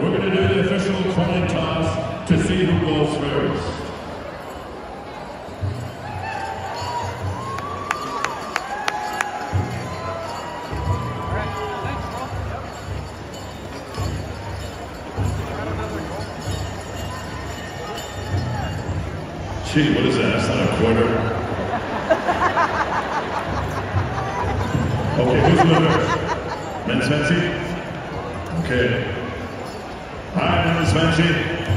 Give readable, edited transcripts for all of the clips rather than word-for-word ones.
we're going to do the official coin toss to see who goes first. Gee, what is that? That's not a quarter. Okay, who's the winner? Men's fancy? Okay. Hi, men's fancy.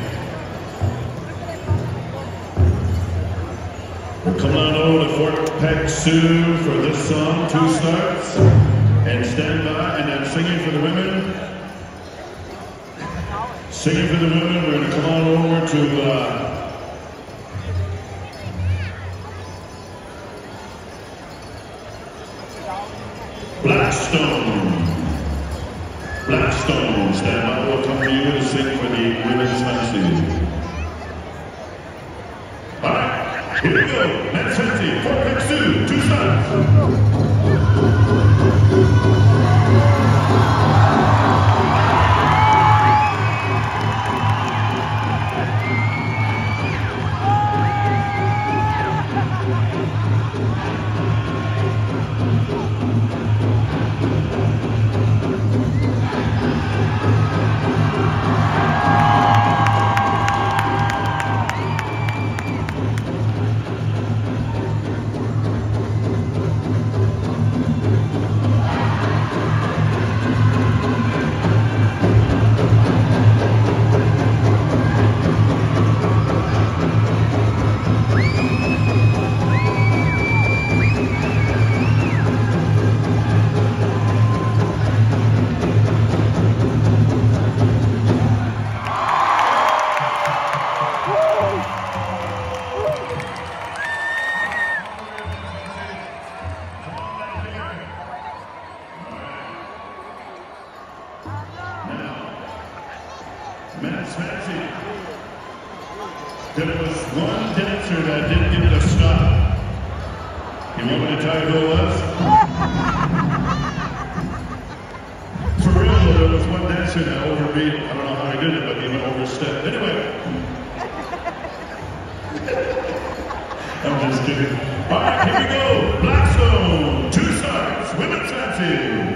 We'll come on over to Fort Peck Sioux for this song, 2 starts. And stand by, and then singing for the women. Singing for the women, we're going to come on over to Blackstone, stand by. We'll come to you to sing for the women's fancy. All right, here we go. Men's fancy, Fort Peck Sioux, 2 starts. Men's fancy. There was one dancer that didn't give it a stop. You want me to tell you who it was? For real though, there was one dancer that overbeat. I don't know how he did it, but he went overstepped. Anyway. I'm just kidding. All right, here we go. Blackstone, 2 starts, women's fancy.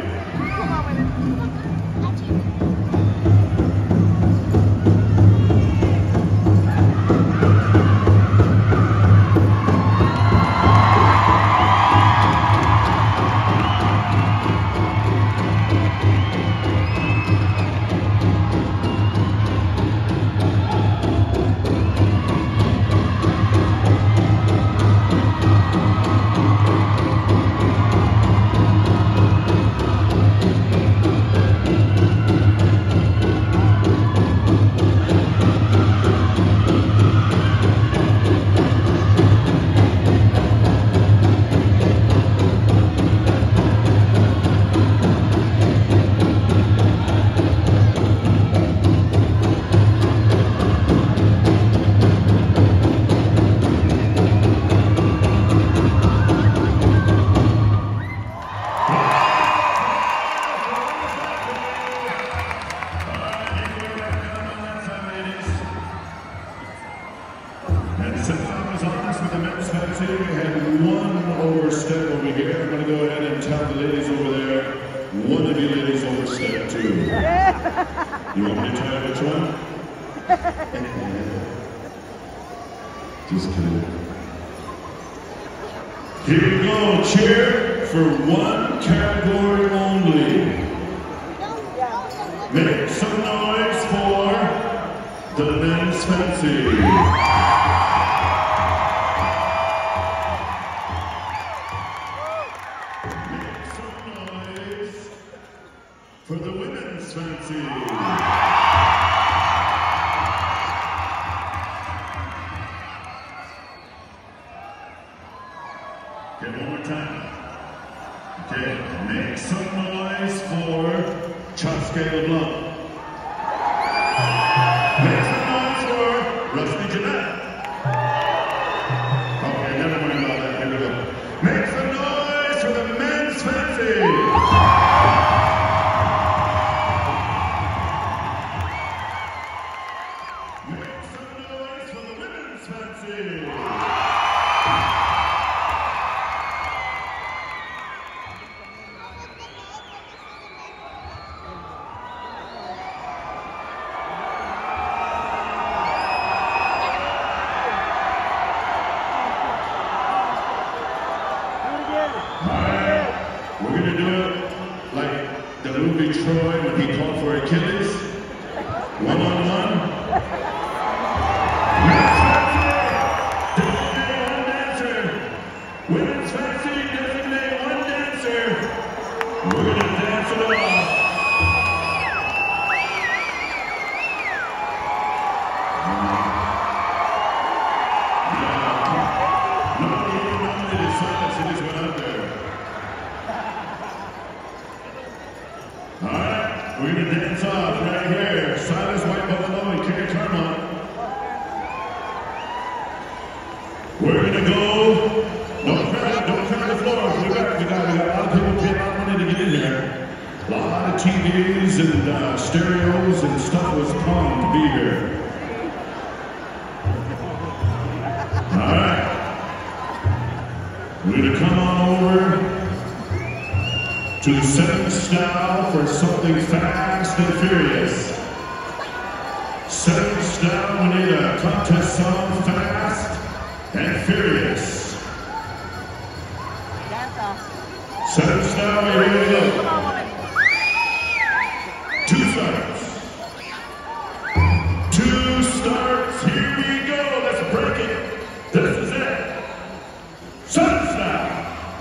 We had 1 overstep over here. I'm going to go ahead and tell the ladies over there, one of you ladies overstepped too. You want me to tell you which one? Just kidding. Here we go. Cheer for 1 category only. Make some noise for the men's fancy. For the women's fancy. Okay, one more time. Okay, make some noise for Chasque LeBlanc. Make some noise for Rusty Jeanette. we're going to dance off right here. Silas White Buffalo and Kerry Claremont. We're going to go. Don't crowd the floor. We got a lot of people paying a lot of money to get in here. A lot of TVs and stereos and stuff was pumped to be here. All right. We're going to come on over to the 7th style for something fast and furious. 7th style, we need a contest song, fast and furious. 7th style, are you ready to go? Come on, woman. 2 starts. 2 starts, here we go, let's break it. This is it. 7th style.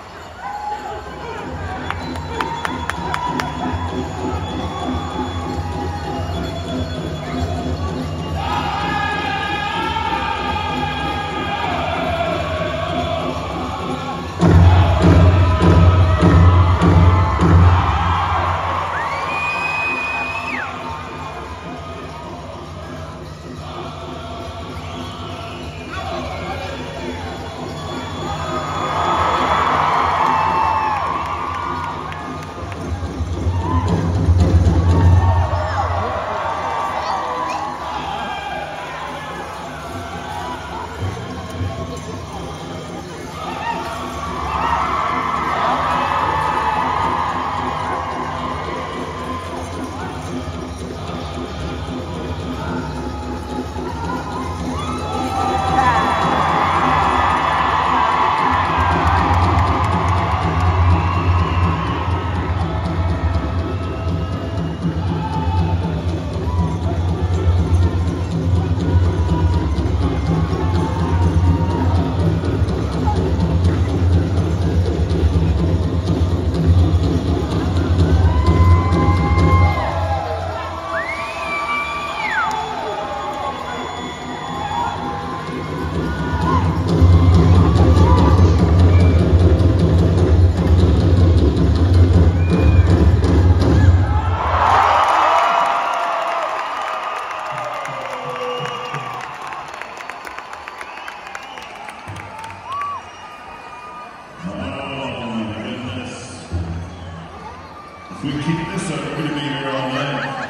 If we keep this up, we're going to be here all night.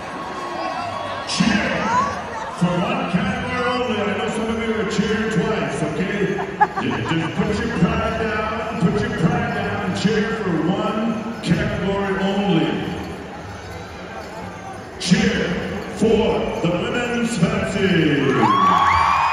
Cheer for one category only. I know some of you are cheering twice, okay? Just put your pride down, and cheer for one category only. Cheer for the women's fancy.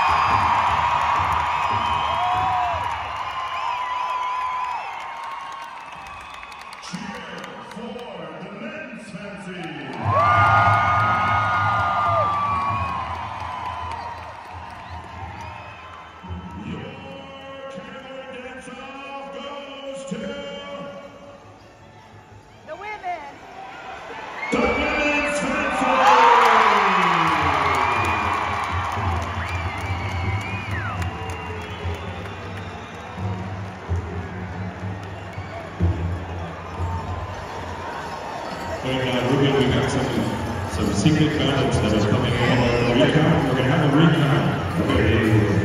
We got some secret ballots that are coming in. Recount. We're going to have a recount. Okay.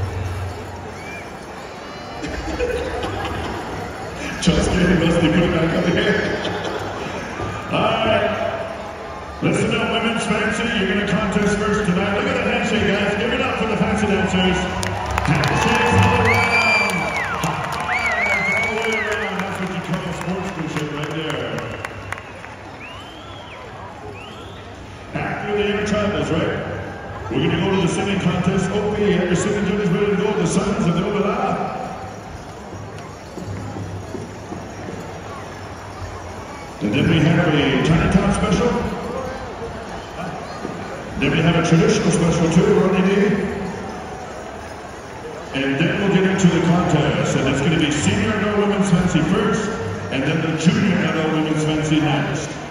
Just kidding, Leslie, put it back up here. Alright. Listen up, women's fancy. You're going to contest first tonight. Look at the handshake, guys. Give it up for the fancy dancers. Handshakes all around. High fives all the way around. That's what you call sportsmanship right there. After the intertribals, right? We're going to go to the singing contest. Oh, you have your singing judges ready to go. The sons of the Ovela. And then we have a Chinatown special. Then we have a traditional special too, Ronnie D. And then we'll get into the contest. And it's going to be senior adult women's fancy first, and then the junior adult women's fancy next.